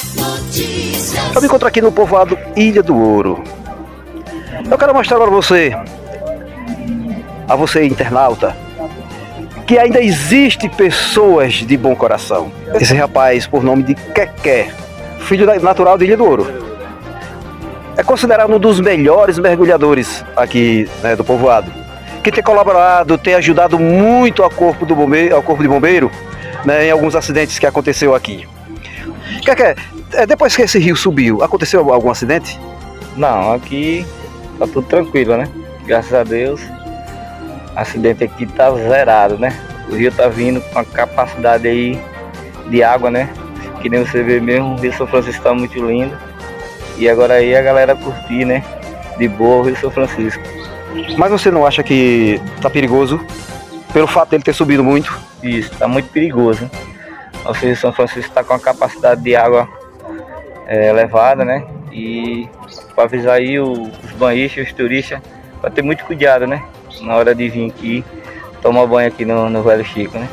Eu me encontro aqui no povoado Ilha do Ouro. Eu quero mostrar para você, a você internauta, que ainda existe pessoas de bom coração. Esse rapaz, por nome de Keké, filho natural de Ilha do Ouro, é considerado um dos melhores mergulhadores aqui, né, do povoado, que tem colaborado, tem ajudado muito ao corpo de bombeiro, né, em alguns acidentes que aconteceu aqui. Keké, depois que esse rio subiu, aconteceu algum acidente? Não, aqui tá tudo tranquilo, né? Graças a Deus. O acidente aqui tá zerado, né? O rio tá vindo com a capacidade aí de água, né? Que nem você vê mesmo, o Rio São Francisco tá muito lindo. E agora aí a galera curtir, né? De boa o Rio São Francisco. Mas você não acha que tá perigoso pelo fato dele ter subido muito? Isso, tá muito perigoso. O Rio São Francisco tá com a capacidade de água elevada, né? E para avisar aí os banhistas, os turistas, para ter muito cuidado, né? Na hora de vir aqui tomar banho aqui no Velho Chico, né?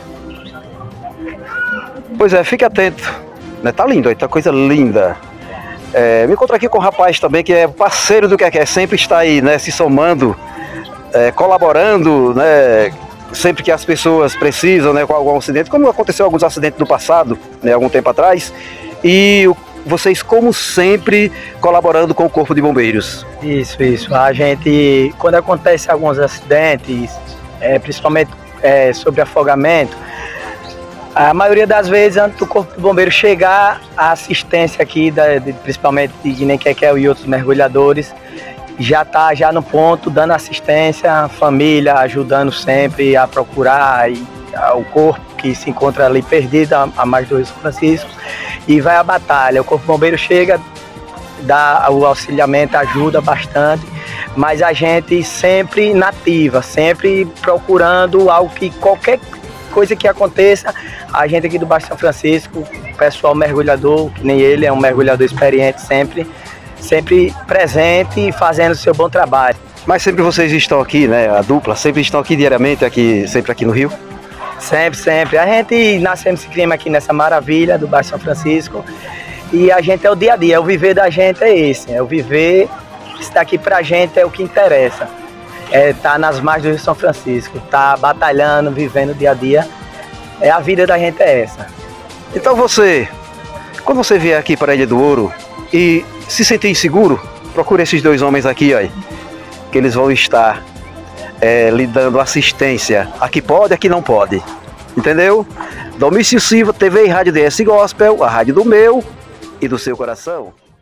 Pois é, fique atento, né? Tá lindo, tá coisa linda. Me encontro aqui com um rapaz também que é parceiro do Keké, sempre está aí, né? Se somando, colaborando, né? Sempre que as pessoas precisam, né? Com algum acidente, como aconteceu alguns acidentes no passado, né? Algum tempo atrás. E vocês, como sempre, colaborando com o Corpo de Bombeiros. Isso. A gente, quando acontece alguns acidentes, principalmente sobre afogamento, a maioria das vezes, antes do Corpo de Bombeiro chegar, a assistência aqui, principalmente de nem Keké e outros mergulhadores, já está já no ponto, dando assistência, a família ajudando sempre a procurar o corpo que se encontra ali perdido a margem do Rio São Francisco, e vai à batalha. O Corpo de Bombeiro chega, dá o auxiliamento, ajuda bastante, mas a gente sempre nativa, sempre procurando algo que qualquer coisa que aconteça, a gente aqui do Baixo São Francisco, o pessoal mergulhador, que nem ele, é um mergulhador experiente, sempre presente e fazendo o seu bom trabalho. Mas sempre vocês estão aqui, né? A dupla, sempre estão aqui diariamente, sempre aqui no Rio? Sempre. A gente nascemos e criamos aqui nessa maravilha do Baixo São Francisco, e a gente é o dia a dia, o viver da gente é esse, o viver, estar aqui pra gente é o que interessa. Tá nas margens do Rio São Francisco, tá batalhando, vivendo o dia a dia, a vida da gente é essa. Então quando você vier aqui para a Ilha do Ouro e se sentir inseguro, procure esses dois homens aqui, ó, que eles vão estar lhe dando assistência. Aqui pode, aqui não pode. Entendeu? Domício Silva, TV e Rádio DS Gospel, a rádio do meu e do seu coração.